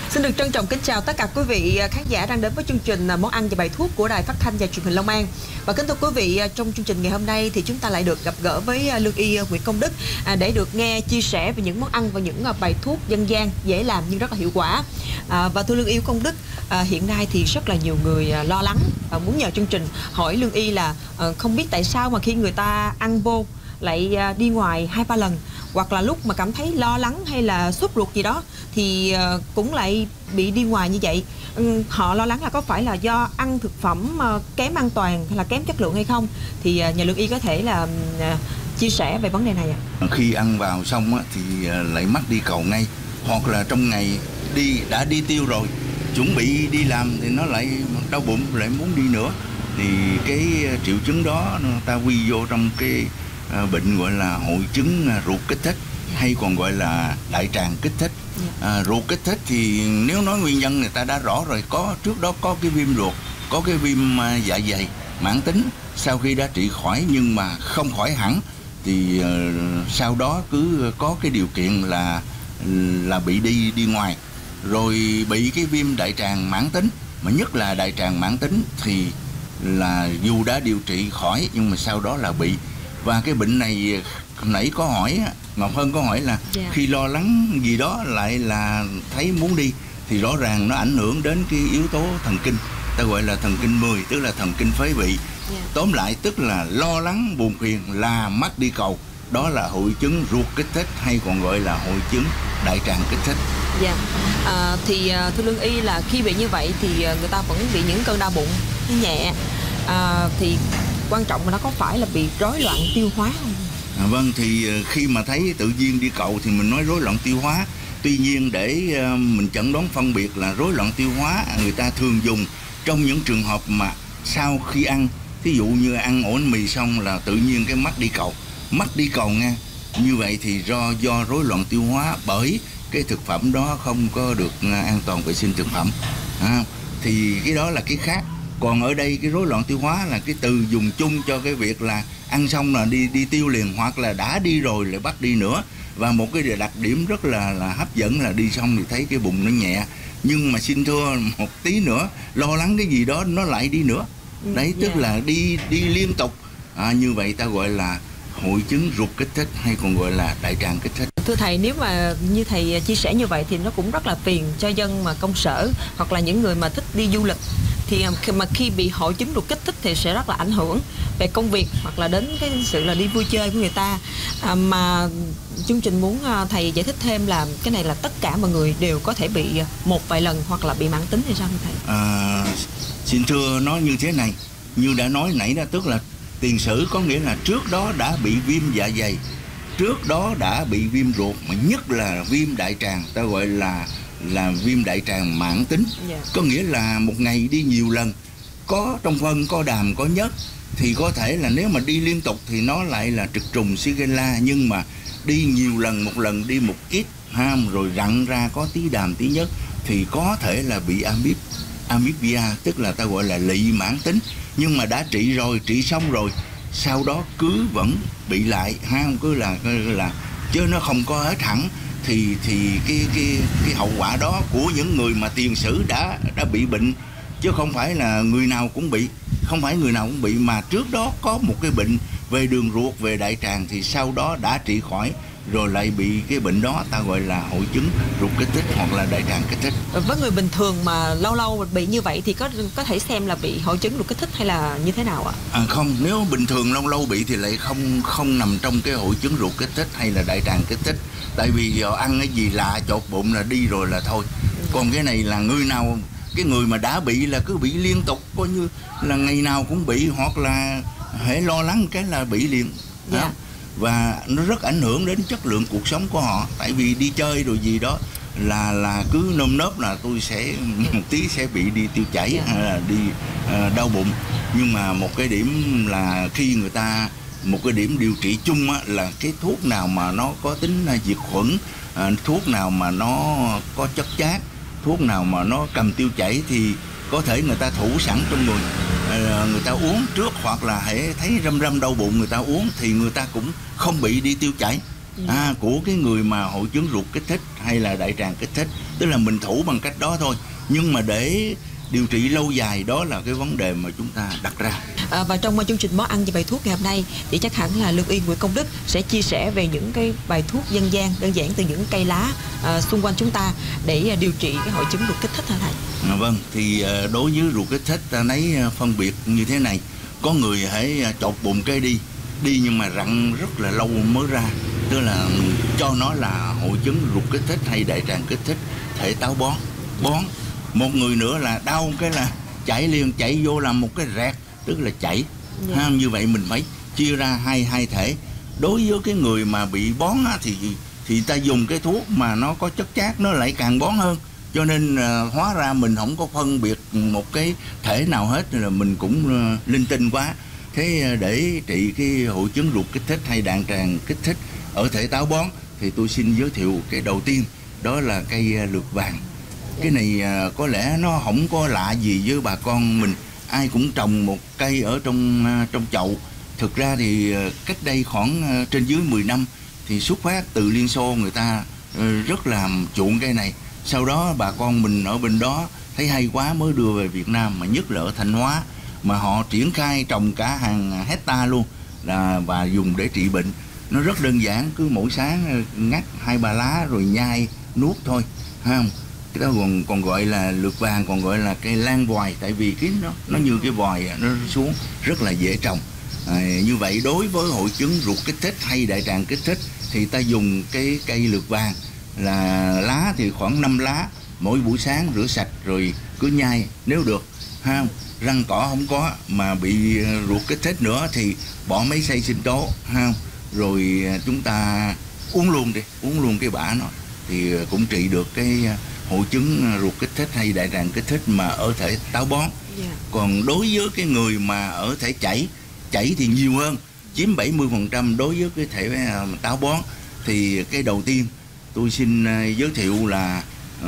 Xin được trân trọng kính chào tất cả quý vị khán giả đang đến với chương trình Món ăn và bài thuốc của Đài Phát thanh và Truyền hình Long An. Và kính thưa quý vị, trong chương trình ngày hôm nay thì chúng ta lại được gặp gỡ với lương y Nguyễn Công Đức để được nghe chia sẻ về những món ăn và những bài thuốc dân gian dễ làm nhưng rất là hiệu quả. Và thưa lương y Công Đức, hiện nay thì rất là nhiều người lo lắng và muốn nhờ chương trình hỏi lương y là không biết tại sao mà khi người ta ăn vô lại đi ngoài 2-3 lần, hoặc là lúc mà cảm thấy lo lắng hay là sốt ruột gì đó thì cũng lại bị đi ngoài như vậy. Họ lo lắng là có phải là do ăn thực phẩm kém an toàn hay là kém chất lượng hay không, thì nhà lương y có thể là chia sẻ về vấn đề này ạ. Khi ăn vào xong thì lại mắc đi cầu ngay, hoặc là trong ngày đã đi tiêu rồi, chuẩn bị đi làm thì nó lại đau bụng, lại muốn đi nữa, thì cái triệu chứng đó ta quy vô trong cái bệnh gọi là hội chứng ruột kích thích, hay còn gọi là đại tràng kích thích. Ruột kích thích thì nếu nói nguyên nhân người ta đã rõ rồi, trước đó có cái viêm ruột, có cái viêm dạ dày mãn tính, sau khi đã trị khỏi nhưng mà không khỏi hẳn thì sau đó cứ có cái điều kiện là bị đi ngoài, rồi bị cái viêm đại tràng mãn tính, mà nhất là đại tràng mãn tính thì là dù đã điều trị khỏi nhưng mà sau đó là bị. Và cái bệnh này nãy có hỏi, Ngọc Hân có hỏi là khi lo lắng gì đó lại là thấy muốn đi, thì rõ ràng nó ảnh hưởng đến cái yếu tố thần kinh, ta gọi là thần kinh 10, tức là thần kinh phế vị. Tóm lại tức là lo lắng buồn phiền là mắc đi cầu, đó là hội chứng ruột kích thích, hay còn gọi là hội chứng đại tràng kích thích. Thì thưa lương y là khi bị như vậy thì người ta vẫn bị những cơn đau bụng nhẹ, thì quan trọng là nó có phải là bị rối loạn tiêu hóa không? Vâng, thì khi mà thấy tự nhiên đi cầu thì mình nói rối loạn tiêu hóa. Tuy nhiên để mình chẩn đoán phân biệt là rối loạn tiêu hóa, người ta thường dùng trong những trường hợp mà sau khi ăn, thí dụ như ăn ổ bánh mì xong là tự nhiên cái mắc đi cầu nha. Như vậy thì do rối loạn tiêu hóa, bởi cái thực phẩm đó không có được an toàn vệ sinh thực phẩm. Thì cái đó là cái khác. Còn ở đây cái rối loạn tiêu hóa là cái từ dùng chung cho cái việc là ăn xong là đi tiêu liền, hoặc là đã đi rồi lại bắt đi nữa. Và một cái đặc điểm rất là hấp dẫn là đi xong thì thấy cái bụng nó nhẹ, nhưng mà xin thưa một tí nữa, lo lắng cái gì đó nó lại đi nữa. Đấy, tức là đi liên tục. Như vậy ta gọi là hội chứng ruột kích thích, hay còn gọi là đại tràng kích thích. Thưa thầy, nếu mà như thầy chia sẻ như vậy thì nó cũng rất là phiền cho dân mà công sở hoặc là những người mà thích đi du lịch, thì mà khi bị hội chứng ruột kích thích thì sẽ rất là ảnh hưởng về công việc hoặc là đến cái sự là đi vui chơi của người ta. Mà chương trình muốn thầy giải thích thêm là cái này là tất cả mọi người đều có thể bị một vài lần hoặc là bị mãn tính hay sao thầy? Xin thưa nói như thế này, như đã nói nãy đó, tức là tiền sử có nghĩa là trước đó đã bị viêm dạ dày, trước đó đã bị viêm ruột, mà nhất là viêm đại tràng, ta gọi là viêm đại tràng mãn tính. Có nghĩa là một ngày đi nhiều lần, có trong phân, có đàm, có nhớt, thì có thể là nếu mà đi liên tục thì nó lại là trực trùng Shigella. Nhưng mà đi nhiều lần, một lần đi một ít rồi rặn ra có tí đàm tí nhớt thì có thể là bị amibia, tức là ta gọi là lỵ mãn tính. Nhưng mà đã trị rồi, trị xong rồi, sau đó cứ vẫn bị lại, cứ là chứ nó không có hết hẳn. Thì cái hậu quả đó của những người mà tiền sử đã bị bệnh, chứ không phải là người nào cũng bị, mà trước đó có một cái bệnh về đường ruột, về đại tràng, thì sau đó đã trị khỏi rồi lại bị cái bệnh đó, ta gọi là hội chứng ruột kích thích hoặc là đại tràng kích thích. Với người bình thường mà lâu lâu bị như vậy thì có thể xem là bị hội chứng ruột kích thích hay là như thế nào ạ? Không, nếu bình thường lâu lâu bị thì lại không nằm trong cái hội chứng ruột kích thích hay là đại tràng kích thích. Tại vì giờ ăn cái gì lạ chột bụng là đi rồi là thôi. Còn cái này là cái người mà đã bị là cứ bị liên tục, coi như là ngày nào cũng bị, hoặc là hễ lo lắng cái là bị liền. Và nó rất ảnh hưởng đến chất lượng cuộc sống của họ. Tại vì đi chơi rồi gì đó là cứ nơm nớp là tôi sẽ một tí sẽ bị đi tiêu chảy hay là đi đau bụng. Nhưng mà một cái điểm là khi người ta, một cái điểm điều trị chung là cái thuốc nào mà nó có tính diệt khuẩn, thuốc nào mà nó có chất chát, thuốc nào mà nó cầm tiêu chảy thì có thể người ta thủ sẵn trong người, người ta uống trước, hoặc là hễ thấy râm râm đau bụng người ta uống thì người ta cũng không bị đi tiêu chảy. của cái người mà hội chứng ruột kích thích hay là đại tràng kích thích. Tức là mình thủ bằng cách đó thôi, nhưng mà để điều trị lâu dài đó là cái vấn đề mà chúng ta đặt ra. Và trong chương trình Món Ăn và Bài Thuốc ngày hôm nay thì chắc hẳn là lương y Nguyễn Công Đức sẽ chia sẻ về những cái bài thuốc dân gian đơn giản từ những cây lá xung quanh chúng ta để điều trị cái hội chứng ruột kích thích hả thầy? Vâng, thì đối với ruột kích thích ta lấy phân biệt như thế này. Có người hãy chột bụng cái đi nhưng mà rặn rất là lâu mới ra, tức là cho nó là hội chứng ruột kích thích hay đại tràng kích thích thể táo bón. Một người nữa là đau cái là chảy liền, chạy vô làm một cái rẹt, tức là chảy. Như vậy mình phải chia ra hai thể. Đối với cái người mà bị bón thì ta dùng cái thuốc mà nó có chất chát nó lại càng bón hơn, cho nên hóa ra mình không có phân biệt một cái thể nào hết, là mình cũng linh tinh quá. Thế để trị cái hội chứng ruột kích thích hay đại tràng kích thích ở thể táo bón thì tôi xin giới thiệu cái đầu tiên, đó là cây lược vàng. Cái này có lẽ nó không có lạ gì với bà con mình, ai cũng trồng một cây ở trong chậu. Thực ra thì cách đây khoảng trên dưới 10 năm thì xuất phát từ Liên Xô, người ta rất là chuộng cây này. Sau đó bà con mình ở bên đó thấy hay quá mới đưa về Việt Nam, mà nhất là ở Thanh Hóa, mà họ triển khai trồng cả hàng hecta luôn và dùng để trị bệnh. Nó rất đơn giản, cứ mỗi sáng ngắt 2-3 lá rồi nhai nuốt thôi, không? Cái đó còn gọi là lược vàng, còn gọi là cây lan vòi, tại vì cái nó như cái vòi nó xuống, rất là dễ trồng. Như vậy đối với hội chứng ruột kích thích hay đại tràng kích thích thì ta dùng cái cây lược vàng, là lá thì khoảng 5 lá, mỗi buổi sáng rửa sạch rồi cứ nhai nếu được, ha. Răng cỏ không có mà bị ruột kích thích nữa thì bỏ mấy xay sinh tố, ha. Rồi chúng ta uống luôn cái bã nó thì cũng trị được cái hội chứng ruột kích thích hay đại tràng kích thích mà ở thể táo bón. Còn đối với cái người mà ở thể chảy thì nhiều hơn, chiếm 70% đối với cái thể táo bón. Thì cái đầu tiên tôi xin giới thiệu là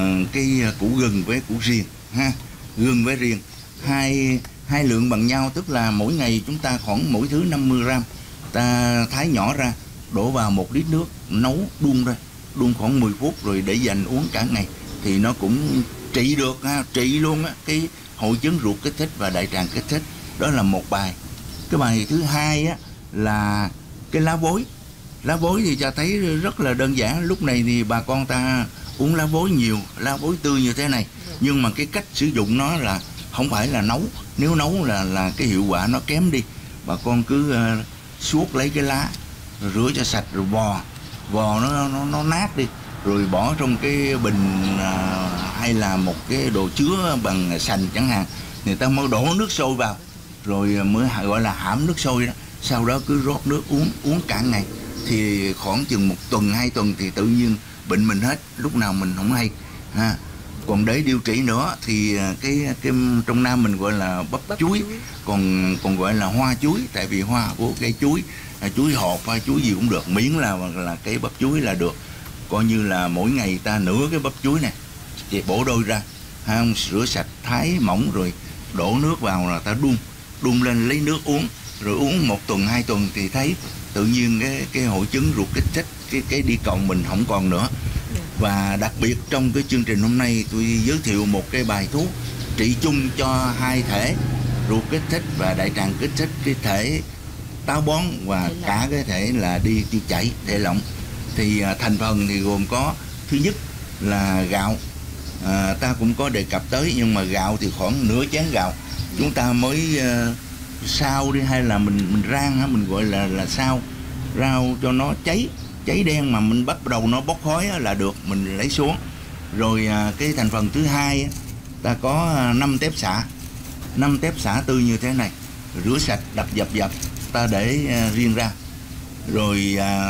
cái củ gừng với củ riềng, ha. Gừng với riềng hai lượng bằng nhau, tức là mỗi ngày chúng ta khoảng mỗi thứ 50 gram, ta thái nhỏ ra, đổ vào 1 lít nước, nấu đun khoảng 10 phút rồi để dành uống cả ngày thì nó cũng trị được, ha, trị luôn á cái hội chứng ruột kích thích và đại tràng kích thích. Đó là một bài. Cái bài thứ hai á là cái lá vối. Lá vối thì cho thấy rất là đơn giản. Lúc này thì bà con ta uống lá vối nhiều, lá vối tươi như thế này, nhưng mà cái cách sử dụng nó là không phải là nấu. Nếu nấu là cái hiệu quả nó kém đi. Bà con cứ suốt lấy cái lá rồi rửa cho sạch rồi vò nó nát đi, rồi bỏ trong cái bình hay là một cái đồ chứa bằng sành chẳng hạn, người ta mới đổ nước sôi vào rồi mới gọi là hãm nước sôi đó. Sau đó cứ rót nước uống cả ngày, thì khoảng chừng 1 tuần 2 tuần thì tự nhiên bệnh mình hết, lúc nào mình không hay, ha. Còn để điều trị nữa thì cái trong Nam mình gọi là bắp chuối, còn gọi là hoa chuối, tại vì hoa của cây chuối hột hay chuối gì cũng được, miễn là cái bắp chuối là được. Coi như là mỗi ngày ta nửa cái bắp chuối này thì bổ đôi ra, ha, rửa sạch thái mỏng rồi đổ nước vào là ta đun lên lấy nước uống, rồi uống 1 tuần 2 tuần thì thấy tự nhiên cái hội chứng ruột kích thích, cái đi cầu mình không còn nữa. Và đặc biệt trong cái chương trình hôm nay tôi giới thiệu một cái bài thuốc trị chung cho hai thể ruột kích thích và đại tràng kích thích, cái thể táo bón và cả cái thể là đi tiêu chảy, thể lỏng. Thì thành phần thì gồm có, thứ nhất là gạo, ta cũng có đề cập tới, nhưng mà gạo thì khoảng nửa chén gạo chúng ta mới xào đi, hay là mình rang, mình gọi là xào rau cho nó cháy đen, mà mình bắt đầu nó bốc khói là được, mình lấy xuống. Rồi cái thành phần thứ hai ta có 5 tép xả tươi như thế này, rửa sạch đập dập ta để riêng ra. Rồi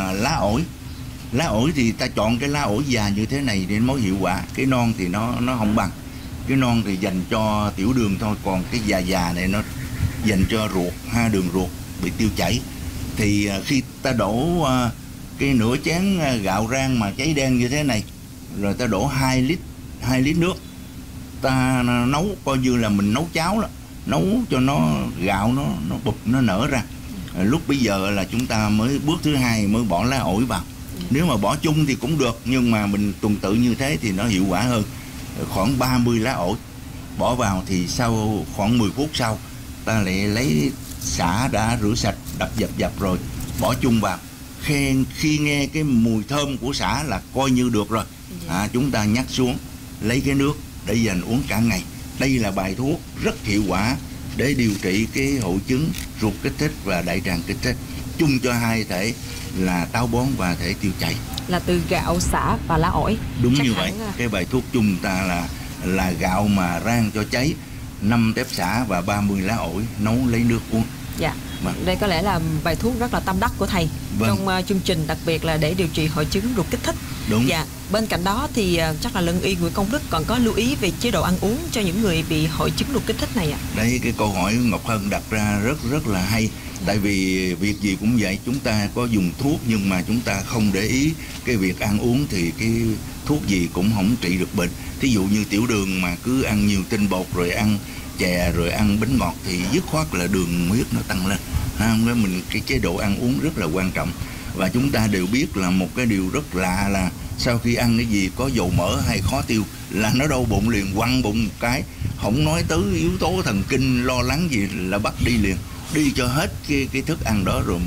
lá ổi thì ta chọn cái lá ổi già như thế này để mới hiệu quả. Cái non thì nó không bằng, cái non thì dành cho tiểu đường thôi, còn cái già này nó dành cho ruột, đường ruột bị tiêu chảy. Thì khi ta đổ cái nửa chén gạo rang mà cháy đen như thế này, rồi ta đổ 2 lít nước, ta nấu coi như là mình nấu cháo đó, nấu cho gạo nó bụp, nó nở ra. Lúc bây giờ là chúng ta mới bước thứ hai mới bỏ lá ổi vào, Nếu mà bỏ chung thì cũng được, nhưng mà mình tuần tự như thế thì nó hiệu quả hơn. Khoảng 30 lá ổi bỏ vào thì sau khoảng 10 phút sau ta lại lấy sả đã rửa sạch, đập dập rồi bỏ chung vào. Khi nghe cái mùi thơm của sả là coi như được rồi. Chúng ta nhắc xuống, lấy cái nước để dành uống cả ngày. Đây là bài thuốc rất hiệu quả để điều trị cái hội chứng ruột kích thích và đại tràng kích thích, chung cho hai thể là táo bón và thể tiêu chảy. Là từ gạo, sả và lá ổi. Đúng như vậy. Cái bài thuốc chung ta là gạo mà rang cho cháy, 5 tép sả và 30 lá ổi nấu lấy nước uống. Dạ. Đây có lẽ là bài thuốc rất là tâm đắc của thầy trong chương trình, đặc biệt là để điều trị hội chứng ruột kích thích. Đúng. Dạ. Bên cạnh đó thì chắc là Lương y Nguyễn Công Đức còn có lưu ý về chế độ ăn uống cho những người bị hội chứng ruột kích thích này ạ. Đấy, cái câu hỏi Ngọc Hân đặt ra rất là hay. Tại vì việc gì cũng vậy, chúng ta có dùng thuốc nhưng mà chúng ta không để ý cái việc ăn uống thì cái thuốc gì cũng không trị được bệnh. Thí dụ như tiểu đường mà cứ ăn nhiều tinh bột rồi ăn chè rồi ăn bánh ngọt thì dứt khoát là đường huyết nó tăng lên. Mình cái chế độ ăn uống rất là quan trọng. Và chúng ta đều biết là một cái điều rất lạ là sau khi ăn cái gì có dầu mỡ hay khó tiêu là nó đau bụng liền, quăng bụng một cái, không nói tới yếu tố thần kinh lo lắng gì là bắt đi liền, đi cho hết cái thức ăn đó rồi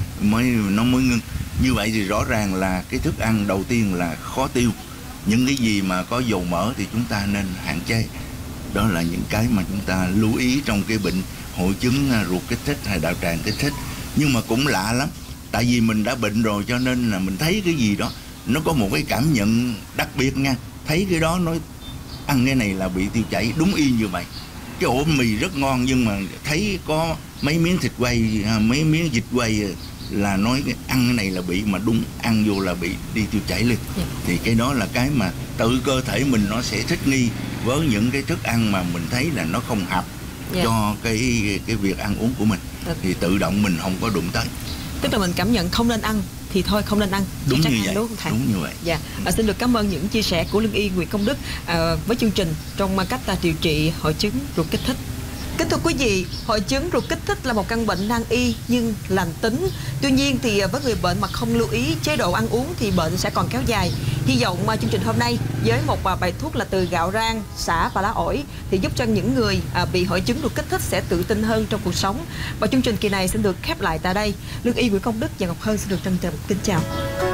nó mới ngưng. Như vậy thì rõ ràng là cái thức ăn đầu tiên là khó tiêu. Những cái gì mà có dầu mỡ thì chúng ta nên hạn chế. Đó là những cái mà chúng ta lưu ý trong cái bệnh hội chứng ruột kích thích hay đại tràng kích thích. Nhưng mà cũng lạ lắm, tại vì mình đã bệnh rồi cho nên là mình thấy cái gì đó nó có một cái cảm nhận đặc biệt nha. Thấy cái đó nói ăn cái này là bị tiêu chảy, đúng y như vậy. Cái ổ mì rất ngon nhưng mà thấy có mấy miếng thịt quay, mấy miếng vịt quay là nói ăn cái này là bị, mà đúng ăn vô là bị đi tiêu chảy liền. Thì cái đó là cái mà tự cơ thể mình nó sẽ thích nghi với những cái thức ăn mà mình thấy là nó không hợp cho cái việc ăn uống của mình. Thì tự động mình không có đụng tới. Tức là mình cảm nhận không nên ăn thì thôi không nên ăn. Đúng như vậy. Đúng không thầy? Đúng như vậy. Dạ. Xin được cảm ơn những chia sẻ của Lương y Nguyễn Công Đức với chương trình trong cách điều trị hội chứng ruột kích thích. Kính thưa quý vị, hội chứng ruột kích thích là một căn bệnh nan y nhưng lành tính. Tuy nhiên thì với người bệnh mà không lưu ý chế độ ăn uống thì bệnh sẽ còn kéo dài. Hy vọng chương trình hôm nay với một bài thuốc là từ gạo rang, sả và lá ổi thì giúp cho những người bị hội chứng ruột kích thích sẽ tự tin hơn trong cuộc sống. Và chương trình kỳ này xin được khép lại tại đây. Lương y Nguyễn Công Đức và Ngọc Hân xin được trân trọng kính chào.